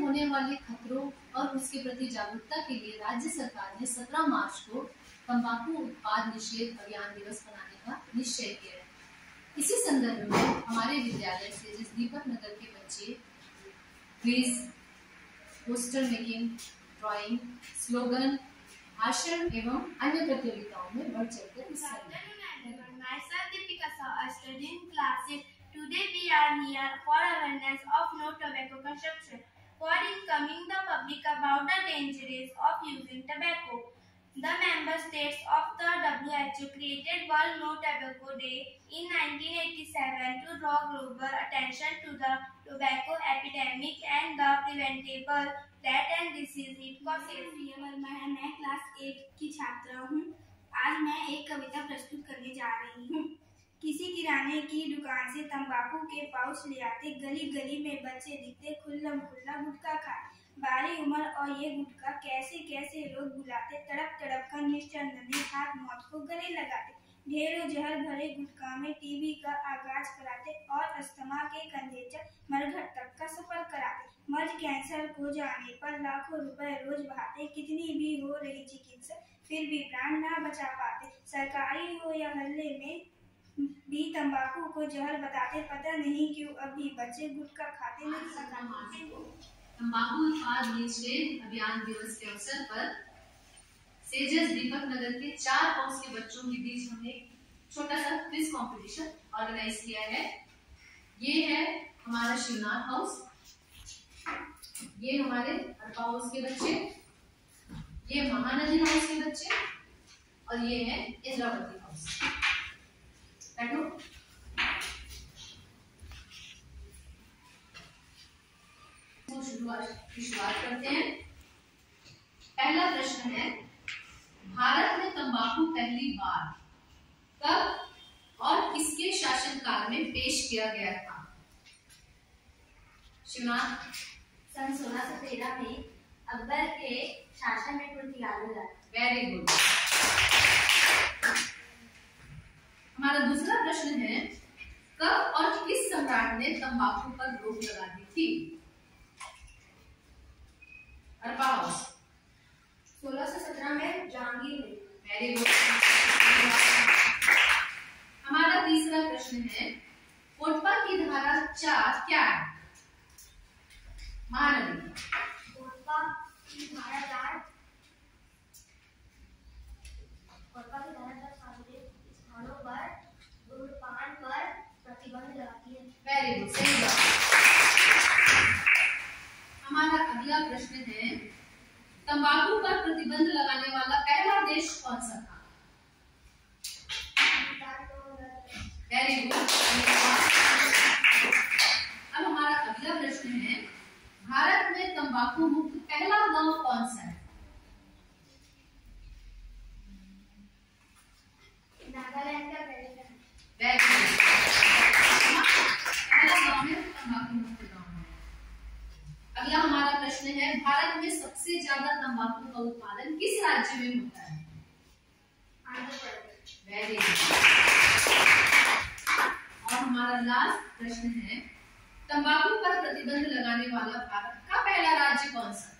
होने वाले खतरों और उसके प्रति जागरूकता के लिए राज्य सरकार ने 17 मार्च को तंबाकू उत्पाद निषेध अभियान दिवस मनाने का निश्चय किया है। इसी संदर्भ में हमारे विद्यालय से जिस दीपक नगर के बच्चे quiz, poster making, drawing, slogan, भाषण एवं अन्य प्रतियोगिताओं में बढ़ चढ़कर हिस्सा लिया। Myself Deepika Sahu, I study in class 6. Today we are here for awareness of no tobacco consumption, for informing the public about the dangers of using tobacco. The member states of the WHO created World No Tobacco Day in 1987 to draw global attention to the tobacco epidemic and the preventable death and disease it causes. मैं class 8 की छात्रा हूँ। आज मैं एक कविता प्रस्तुत करने जा रही हूँ। किसी किराने की दुकान से तंबाकू के पाउच ले आते, गली गली में बच्चे दिखते, खुल्लम खुल्ला गुटखा खाए। बारी उम्र और ये गुटखा कैसे कैसे लोग बुलाते, तड़प तड़प कर निश्चंद ने हाथ मौत को गले लगाते। ढेरों जहर भरे गुटखा में टीबी का आगाज कराते और अस्थमा के कंधे चढ़ मरघट तक का सफर कराते। मर्ज कैंसर को जाने पर लाखों रुपए रोज बहाते, कितनी भी हो रही चिकित्सा फिर भी प्राण ना बचा पाते। सरकारी हो या हल्ले में भी तंबाकू को जहर बताते, पता नहीं क्यों अभी बच्चे गुटखा खाते नहीं। तंबाकू उत्पाद निषेध अभियान दिवस के अवसर पर सेजस दीपक नगर के 4 हाउस के बच्चों के बीच हमने छोटा सा क्विज कंपटीशन ऑर्गेनाइज किया है। ये है हमारा शिवनाथ हाउस, ये हमारे हरपा हाउस के बच्चे, ये महानदी हाउस के बच्चे और ये है इंद्रावती हाउस। बैठो। शुरुआत करते हैं। पहला प्रश्न है, भारत में तंबाकू पहली बार कब और किसके शासनकाल में पेश किया गया था? शिवनाथ। सन 1613 में अकबर के शासन में प्रतियाल हुआ। Very good. हमारा दूसरा प्रश्न है, कब और किस सम्राट ने तंबाकू पर रोक लगा दी थी? हरपा हाउस। 1617 में जहांगीर ने। Very good. हमारा तीसरा प्रश्न है, कोटपा की धारा 4 क्या है? महानदी। कोटपा की धारा 4 सार्वजनिक स्थानों पर धूम्रपान पर प्रतिबंध लगाती है। वेरी गुड, सही जवाब। हमारा अगला प्रश्न है, तंबाकू पर प्रतिबंध लगाने वाला पहला देश कौन सा था? Very good. अब हमारा अगला प्रश्न है, भारत में तंबाकू मुक्त पहला गांव कौन सा है? नागालैंड का वेरी गुड। पहला गांव में तंबाकू मुक्त गांव है। अगला हमारा प्रश्न है, भारत में सबसे ज्यादा तंबाकू का उत्पादन किस राज्य में होता है? आंध्र प्रदेश। Very good. और हमारा लास्ट प्रश्न है, तंबाकू पर प्रतिबंध लगाने वाला भारत का पहला राज्य कौन सा?